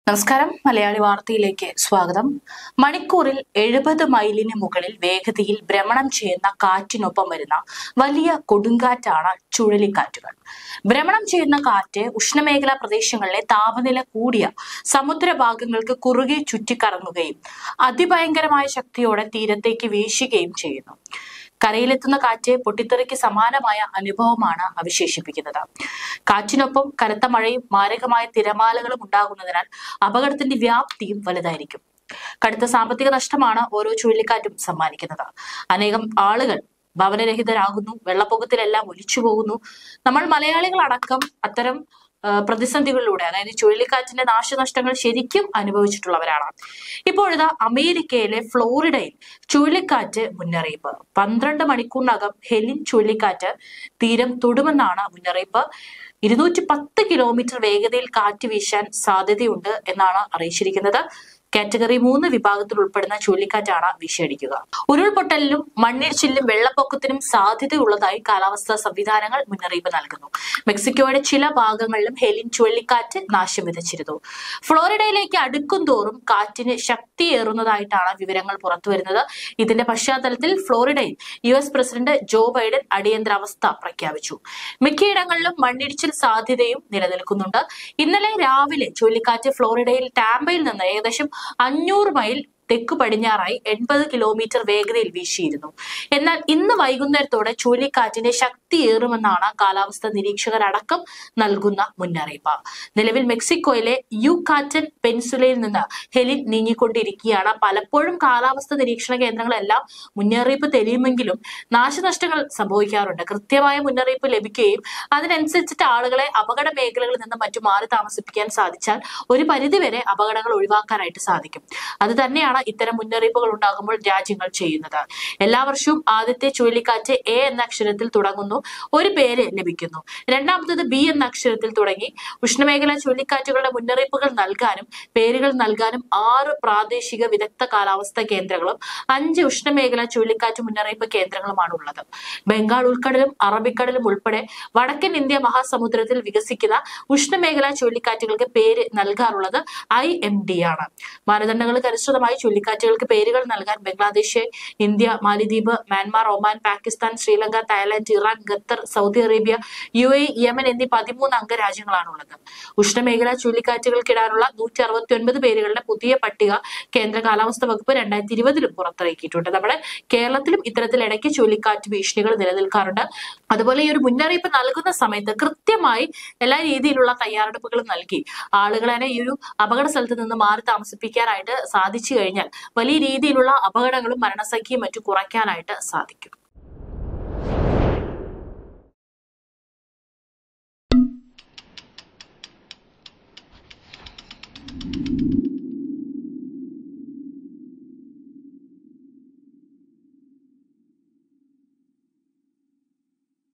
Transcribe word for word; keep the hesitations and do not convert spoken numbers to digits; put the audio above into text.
നമസ്കാരം. മലയാളി വാർത്തയിലേക്ക് സ്വാഗതം. മണിക്കൂറിൽ എഴുപത് മൈലിന് മുകളിൽ വേഗതയിൽ ഭ്രമണം ചെയ്യുന്ന കാറ്റിനൊപ്പം വരുന്ന വലിയ കൊടുങ്കാറ്റാണ് ചുഴലിക്കാറ്റുകൾ. ഭ്രമണം ചെയ്യുന്ന കാറ്റ് ഉഷ്ണമേഖലാ പ്രദേശങ്ങളിലെ താപനില കൂടിയ സമുദ്രഭാഗങ്ങൾക്ക് കുറുകെ ചുറ്റിക്കറങ്ങുകയും അതിഭയങ്കരമായ ശക്തിയോടെ തീരത്തേക്ക് വീശുകയും ചെയ്യുന്നു. കരയിലെത്തുന്ന കാറ്റ് പൊട്ടിത്തെറിക്ക് സമാനമായ അനുഭവമാണ് അവശേഷിപ്പിക്കുന്നത്. കാറ്റിനൊപ്പം കനത്ത മഴയും മാരകമായ തിരമാലകളും ഉണ്ടാകുന്നതിനാൽ അപകടത്തിന്റെ വ്യാപ്തിയും വലുതായിരിക്കും. കടുത്ത സാമ്പത്തിക നഷ്ടമാണ് ഓരോ ചുഴലിക്കാറ്റും സമ്മാനിക്കുന്നത്. അനേകം ആളുകൾ ഭവനരഹിതരാകുന്നു, വെള്ളപ്പൊക്കത്തിലെല്ലാം ഒലിച്ചു പോകുന്നു. നമ്മൾ മലയാളികൾ അടക്കം അത്തരം പ്രതിസന്ധികളിലൂടെ, അതായത് ചുഴലിക്കാറ്റിന്റെ നാശനഷ്ടങ്ങൾ ശരിക്കും അനുഭവിച്ചിട്ടുള്ളവരാണ്. ഇപ്പോഴിതാ അമേരിക്കയിലെ ഫ്ലോറിഡയിൽ ചുഴലിക്കാറ്റ് മുന്നറിയിപ്പ്. പന്ത്രണ്ട് മണിക്കൂറിനകം ഹെലിൻ ചുഴലിക്കാറ്റ് തീരം തൊടുമെന്നാണ് മുന്നറിയിപ്പ്. ഇരുന്നൂറ്റി പത്ത് കിലോമീറ്റർ വേഗതയിൽ കാറ്റ് വീശാൻ സാധ്യതയുണ്ട് എന്നാണ് അറിയിച്ചിരിക്കുന്നത്. കാറ്റഗറി മൂന്ന് വിഭാഗത്തിൽ ഉൾപ്പെടുന്ന ചുഴലിക്കാറ്റാണ് വീശിയടിക്കുക. ഉരുൾപൊട്ടലിനും മണ്ണിടിച്ചിലിനും വെള്ളപ്പൊക്കത്തിനും സാധ്യതയുള്ളതായി കാലാവസ്ഥാ സംവിധാനങ്ങൾ മുന്നറിയിപ്പ് നൽകുന്നു. മെക്സിക്കോയുടെ ചില ഭാഗങ്ങളിലും ഹെലിൻ ചുഴലിക്കാറ്റ് നാശം വിതച്ചിരുന്നു. ഫ്ലോറിഡയിലേക്ക് അടുക്കും തോറും കാറ്റിന് ശക്തിയേറുന്നതായിട്ടാണ് വിവരങ്ങൾ പുറത്തുവരുന്നത്. ഇതിന്റെ പശ്ചാത്തലത്തിൽ ഫ്ലോറിഡയിൽ U S president Joe Biden അടിയന്തരാവസ്ഥ പ്രഖ്യാപിച്ചു. മിക്കയിടങ്ങളിലും മണ്ണിടിച്ചിൽ സാധ്യതയും നിലനിൽക്കുന്നുണ്ട്. ഇന്നലെ രാവിലെ ചുഴലിക്കാറ്റ് ഫ്ലോറിഡയിൽ ടാമ്പയിൽ നിന്ന് ഏകദേശം അഞ്ഞൂറ് മൈൽ തെക്കു പടിഞ്ഞാറായി എൺപത് കിലോമീറ്റർ വേഗതയിൽ വീശിയിരുന്നു. എന്നാൽ ഇന്ന് വൈകുന്നേരത്തോടെ ചുഴലിക്കാറ്റിന്റെ ശക്തിയേറുമെന്നാണ് കാലാവസ്ഥാ നിരീക്ഷകരടക്കം നൽകുന്ന മുന്നറിയിപ്പ്. നിലവിൽ മെക്സിക്കോയിലെ യുകാറ്റൻ പെനിൻസുലയിൽ നിന്ന് ഹെലിൻ നീങ്ങിക്കൊണ്ടിരിക്കുകയാണ്. പലപ്പോഴും കാലാവസ്ഥാ നിരീക്ഷണ കേന്ദ്രങ്ങളെല്ലാം മുന്നറിയിപ്പ് തരുമെങ്കിലും നാശനഷ്ടങ്ങൾ സംഭവിക്കാറുണ്ട്. കൃത്യമായ മുന്നറിയിപ്പ് ലഭിക്കുകയും അതിനനുസരിച്ചിട്ട് ആളുകളെ അപകട മേഖലകളിൽ നിന്ന് മറ്റു മാറി താമസിപ്പിക്കാൻ സാധിച്ചാൽ ഒരു പരിധിവരെ അപകടങ്ങൾ ഒഴിവാക്കാനായിട്ട് സാധിക്കും. അത് തന്നെയാണ് ഇത്തരം മുന്നറിയിപ്പുകൾ ഉണ്ടാകുമ്പോൾ രാജ്യങ്ങൾ ചെയ്യുന്നത്. എല്ലാ വർഷവും ആദ്യത്തെ ചുഴലിക്കാറ്റ് എ എന്ന അക്ഷരത്തിൽ തുടങ്ങുന്നു, ഒരു പേര് ലഭിക്കുന്നു. രണ്ടാമത്തത് ബി എന്ന അക്ഷരത്തിൽ തുടങ്ങി ഉഷ്ണമേഖലാ ചുഴലിക്കാറ്റുകളുടെ മുന്നറിയിപ്പുകൾ നൽകാനും പേരുകൾ നൽകാനും ആറ് പ്രാദേശിക വിദഗ്ധ കാലാവസ്ഥാ കേന്ദ്രങ്ങളും അഞ്ച് ഉഷ്ണമേഖലാ ചുഴലിക്കാറ്റ് മുന്നറിയിപ്പ് കേന്ദ്രങ്ങളുമാണ് ഉള്ളത്. ബംഗാൾ ഉൾക്കടലും അറബിക്കടലും ഉൾപ്പെടെ വടക്കൻ ഇന്ത്യ മഹാസമുദ്രത്തിൽ വികസിക്കുന്ന ഉഷ്ണമേഖലാ ചുഴലിക്കാറ്റുകൾക്ക് പേര് നൽകാറുള്ളത് ഐ എം ഡി ആണ്. മാനദണ്ഡങ്ങൾക്ക് അനുസൃതമായി ചുഴലിക്കാറ്റുകൾക്ക് പേരുകൾ നൽകാൻ ബംഗ്ലാദേശ്, ഇന്ത്യ, മാലിദ്വീപ്, Myanmar, Oman, Pakistan, Sri Lanka, Thailand, Iran, Qatar, Saudi Arabia, U A, Yemen എന്നീ പതിമൂന്ന് അംഗരാജ്യങ്ങളാണുള്ളത്. ഉഷ്ണമേഖലാ ചുഴലിക്കാറ്റുകൾക്കിടാനുള്ള നൂറ്റി അറുപത്തി ഒൻപത് പേരുകളുടെ പുതിയ പട്ടിക കേന്ദ്ര കാലാവസ്ഥാ വകുപ്പ് രണ്ടായിരത്തി ഇരുപതിലും പുറത്തിറക്കിയിട്ടുണ്ട്. നമ്മുടെ കേരളത്തിലും ഇത്തരത്തിൽ ഇടയ്ക്ക് ചുഴലിക്കാറ്റ് ഭീഷണികൾ നിലനിൽക്കാറുണ്ട്. അതുപോലെ ഈ ഒരു മുന്നറിയിപ്പ് നൽകുന്ന സമയത്ത് കൃത്യമായി എല്ലാ രീതിയിലുള്ള തയ്യാറെടുപ്പുകളും നൽകി ആളുകളെ ഈ ഒരു അപകട സ്ഥലത്ത് നിന്ന് മാറി താമസിപ്പിക്കാനായിട്ട് സാധിച്ചു കഴിഞ്ഞാൽ വലിയ രീതിയിലുള്ള അപകടങ്ങളും മരണസംഖ്യയും മറ്റും കുറയ്ക്കാനായിട്ട് സാധിക്കും.